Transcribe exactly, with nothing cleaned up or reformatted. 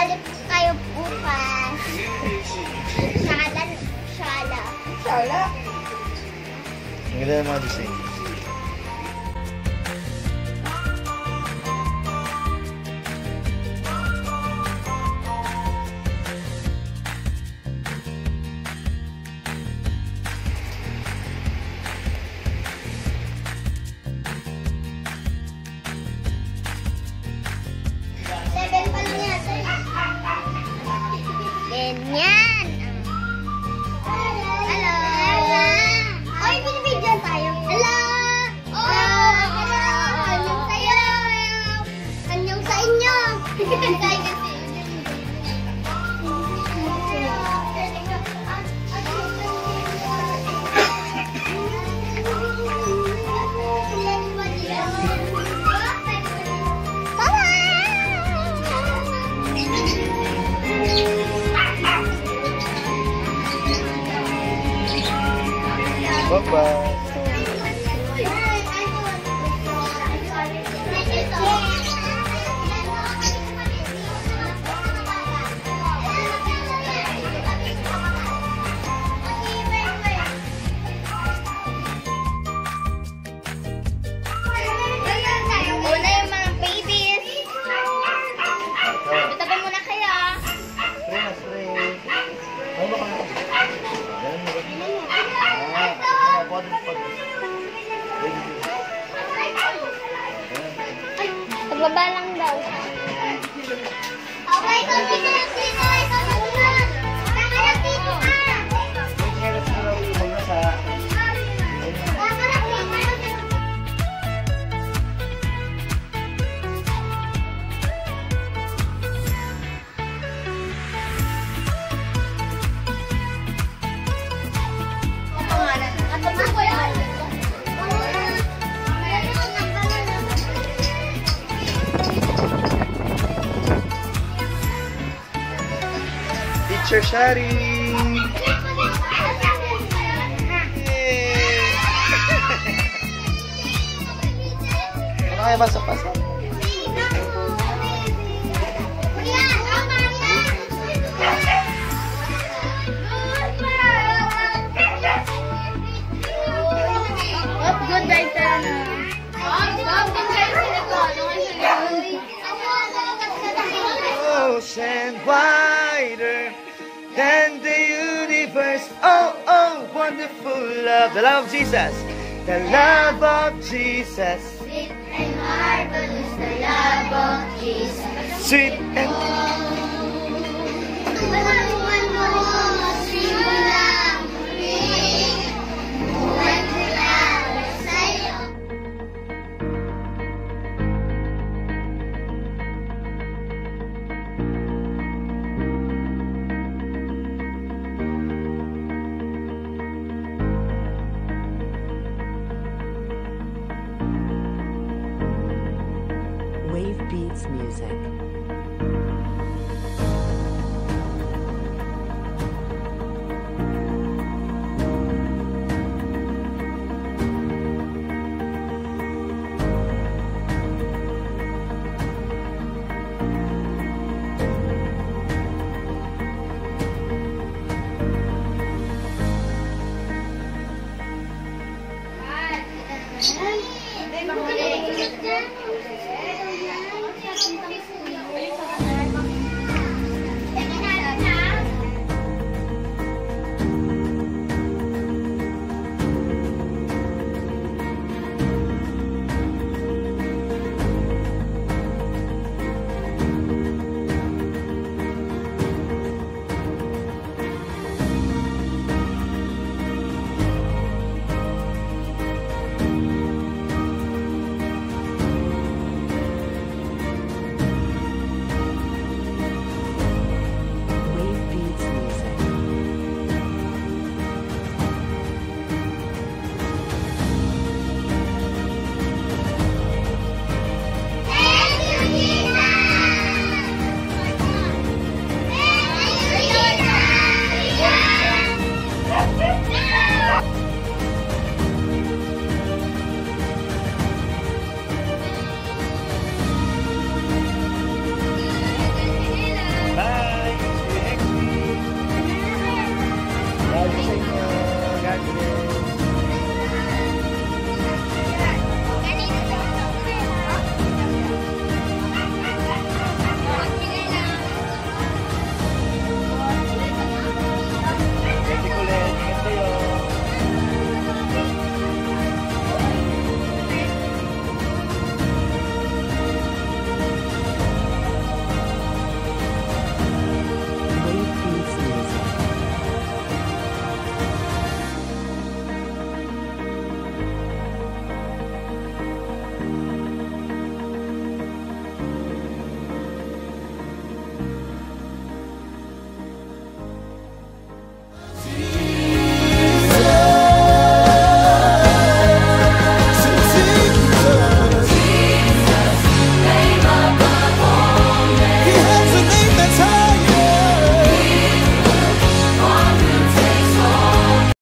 Sasali kayo bukas. Shala. Shala. Shala? Ang ganda ng mga design. Seven pa lang yan. Ganyan. Hello. Oy, binibigyan tayo. Hello. Oh, hello. Anyong sa'yo. Anyong sa inyo. Say kasi. Bye-bye. Una yung mga babies. Itabi muna kayo. Spray na spray. Ano ba ka na? Pagbaba lang daw. Okay, so dito lang dito. Ikaw na doon. Saka lang dito ka. Saka lang dito. Teacher Shari! Ano kaya pasok-pasok? What good day tayo na? Ocean wider than the universe. Oh, oh, wonderful love. The love of Jesus. The love of Jesus. Sweet and marvelous, the love of Jesus. Sweet and